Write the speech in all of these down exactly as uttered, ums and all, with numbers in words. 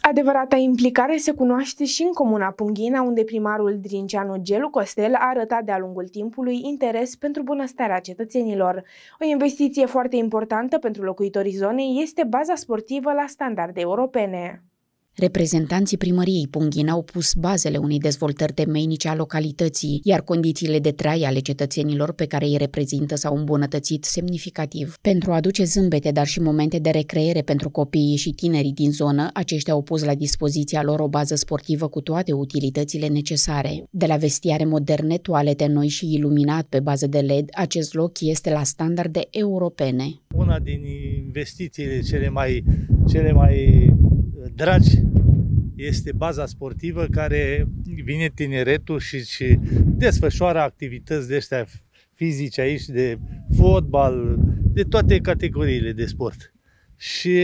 Adevărata implicare se cunoaște și în comuna Punghina, unde primarul drinceanu Gelu Costel a arătat de-a lungul timpului interes pentru bunăstarea cetățenilor. O investiție foarte importantă pentru locuitorii zonei este baza sportivă la standarde europene. Reprezentanții primăriei Punghina au pus bazele unei dezvoltări temeinice a localității, iar condițiile de trai ale cetățenilor pe care îi reprezintă s-au îmbunătățit semnificativ. Pentru a aduce zâmbete, dar și momente de recreere pentru copiii și tinerii din zonă, aceștia au pus la dispoziția lor o bază sportivă cu toate utilitățile necesare. De la vestiare moderne, toalete noi și iluminat pe bază de L E D, acest loc este la standarde europene. Una din investițiile cele mai, cele mai dragi este baza sportivă, care vine tineretul și, și desfășoară activități de astea fizice aici, de fotbal, de toate categoriile de sport. Și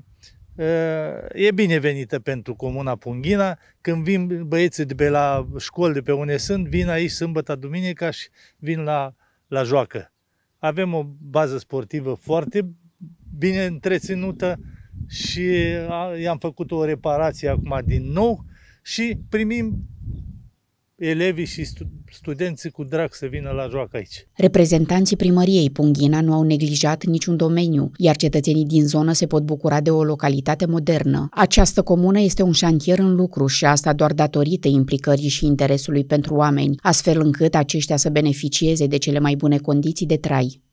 e binevenită pentru comuna Punghina. Când vin băieții de pe la școli, de pe unde sunt, vin aici sâmbătă, duminica și vin la, la joacă. Avem o bază sportivă foarte bine întreținută și i-am făcut o reparație acum din nou și primim elevii și studenții cu drag să vină la joacă aici. Reprezentanții primăriei Punghina nu au neglijat niciun domeniu, iar cetățenii din zonă se pot bucura de o localitate modernă. Această comună este un șantier în lucru și asta doar datorită implicării și interesului pentru oameni, astfel încât aceștia să beneficieze de cele mai bune condiții de trai.